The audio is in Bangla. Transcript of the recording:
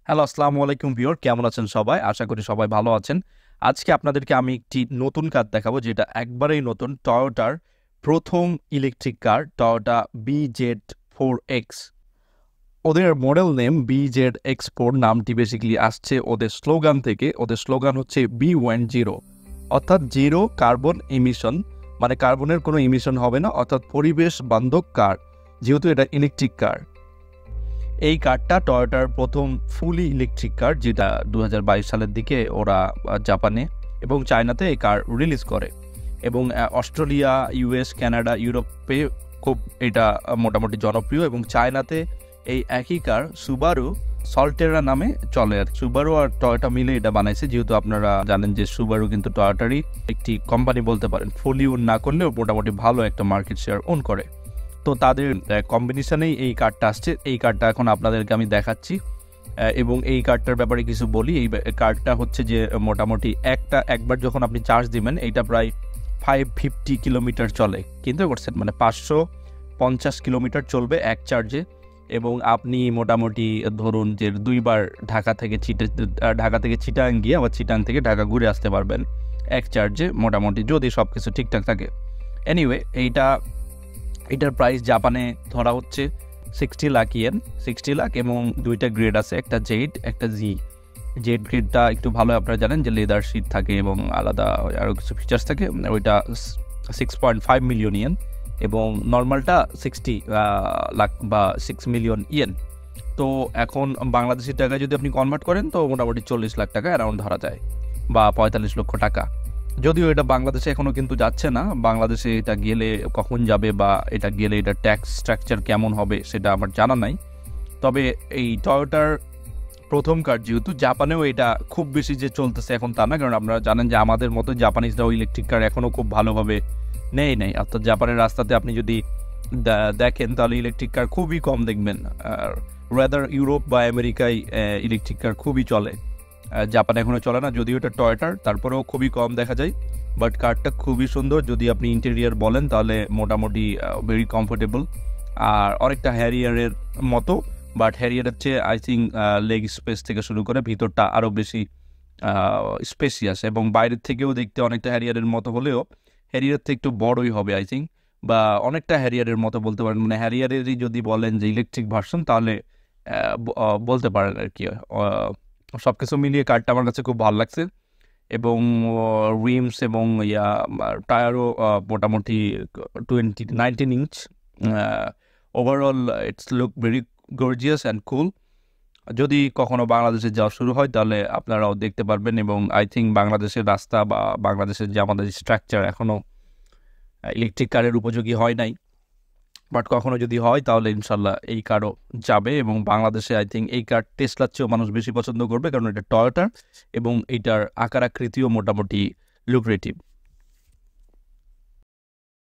হ্যালো, আসসালামু আলাইকুম ভিউয়ার, কেমন আছেন সবাই? আশা করি সবাই ভালো আছেন। আজকে আপনাদেরকে আমি একটি নতুন কার দেখাবো যেটা একবারেই নতুন টয়োটার প্রথম ইলেকট্রিক কার টয়োটা BZ4X। ওদের মডেল নেম BZ4 নামটি বেসিক্যালি আসছে ওদের স্লোগান থেকে। ওদের স্লোগান হচ্ছে B10 অর্থাৎ জিরো কার্বন ইমিশন, মানে কার্বনের কোনো ইমিশন হবে না, অর্থাৎ পরিবেশ বান্ধব কার, যেহেতু এটা ইলেকট্রিক কার। এই কারটা টয়োটার প্রথম ফুলি ইলেকট্রিক কার, যেটা 2022 সালের দিকে ওরা জাপানে এবং চায়নাতে এই কার রিলিজ করে এবং অস্ট্রেলিয়া, ইউএস, কানাডা, ইউরোপে খুব এটা মোটামুটি জনপ্রিয় এবং চায়নাতে এই একই কার সুবারু সল্টেরা নামে চলে। আর সুবারু আর টয়োটা মিলে এটা বানাইছে, যেহেতু আপনারা জানেন যে সুবারু কিন্তু টয়োটারই একটি কোম্পানি বলতে পারেন, ফুলি ওন না করলেও মোটামুটি ভালো একটা মার্কেট শেয়ার ওন করে। তো তাদের কম্বিনেশনেই এই কার্ডটা আসছে। এই কার্ডটা এখন আপনাদেরকে আমি দেখাচ্ছি এবং এই কার্ডটার ব্যাপারে কিছু বলি। এই কার্ডটা হচ্ছে যে মোটামুটি একবার যখন আপনি চার্জ দিবেন এইটা প্রায় 550 কিলোমিটার চলে, কিনতে করছেন মানে 550 কিলোমিটার চলবে এক চার্জে। এবং আপনি মোটামুটি ধরুন যে দুইবার ঢাকা থেকে চিটাং গিয়ে আবার চিটাং থেকে ঢাকা ঘুরে আসতে পারবেন এক চার্জে মোটামুটি, যদি সব কিছু ঠিকঠাক থাকে। এনিওয়ে এটার প্রাইস জাপানে ধরা হচ্ছে 60 লাখ ইয়েন, 60 লাখ, এবং দুইটা গ্রেড আছে, একটা জেড একটা জি। জেড গ্রেডটা একটু ভালো, আপনারা জানেন যে লেদার শিট থাকে এবং আলাদা আরও কিছু ফিচার্স থাকে। ওইটা 6.5 মিলিয়ন ইয়েন এবং নর্মালটা 60 লাখ বা 6 মিলিয়ন ইয়েন। তো এখন বাংলাদেশের টাকায় যদি আপনি কনভার্ট করেন তো মোটামুটি 40 লাখ টাকা অ্যারাউন্ড ধরা যায় বা 45 লক্ষ টাকা। যদিও এটা বাংলাদেশে এখনও কিন্তু যাচ্ছে না, বাংলাদেশে এটা গেলে কখন যাবে বা এটা গেলে এটা ট্যাক্স স্ট্রাকচার কেমন হবে সেটা আমার জানা নাই। তবে এই টয়োটার প্রথম কার, যেহেতু জাপানেও এটা খুব বেশি যে চলতেছে এখন তা না, কারণ আপনারা জানেন যে আমাদের মতো জাপানিজরাও ইলেকট্রিক কার এখনও খুব ভালোভাবে নেই। অর্থাৎ জাপানের রাস্তাতে আপনি যদি দেখেন তাহলে ইলেকট্রিক কার খুবই কম দেখবেন। আর রাদার ইউরোপ বা আমেরিকায় ইলেকট্রিক কার খুবই চলে, জাপানে এখনও চলে না, যদিও এটা টয়োটার, তারপরেও খুবই কম দেখা যায়। বাট কারটা খুবই সুন্দর, যদি আপনি ইন্টেরিয়ার বলেন তাহলে মোটামুটি ভেরি কমফোর্টেবল আর অনেকটা হ্যারিয়ারের মতো। বাট হ্যারিয়ারের চেয়ে আই থিঙ্ক লেগ স্পেস থেকে শুরু করে ভিতরটা আরও বেশি স্পেসিয়াস, এবং বাইরের থেকেও দেখতে অনেকটা হ্যারিয়ারের মতো হলেও হ্যারিয়ার থেকে একটু বড়ই হবে আই থিঙ্ক, বা অনেকটা হ্যারিয়ারের মতো বলতে পারেন। মানে হ্যারিয়ারেরই যদি বলেন যে ইলেকট্রিক ভার্সন তাহলে বলতে পারেন আর কি। সব কিছু মিলিয়ে কারটা আমার কাছে খুব ভালো লাগছে এবং রিমস এবং টায়ারও মোটামুটি 19 inch. Overall it's look very gorgeous and cool. যদি কখনো বাংলাদেশে যাওয়া শুরু হয় তাহলে আপনারাও দেখতে পারবেন, এবং আই থিঙ্ক বাংলাদেশের রাস্তা বা বাংলাদেশের যে আমাদের স্ট্রাকচার এখনও ইলেকট্রিক কারের উপযোগী হয় নাই, বাট কখনো যদি হয় তাহলে ইনশাল্লাহ এই কারও যাবে। এবং বাংলাদেশে আই থিঙ্ক এই কার টেসলার চেয়েও মানুষ বেশি পছন্দ করবে, কারণ এটা টয়োটার এবং এটার আকার আকৃতিও মোটামুটি লুক্রেটিভ।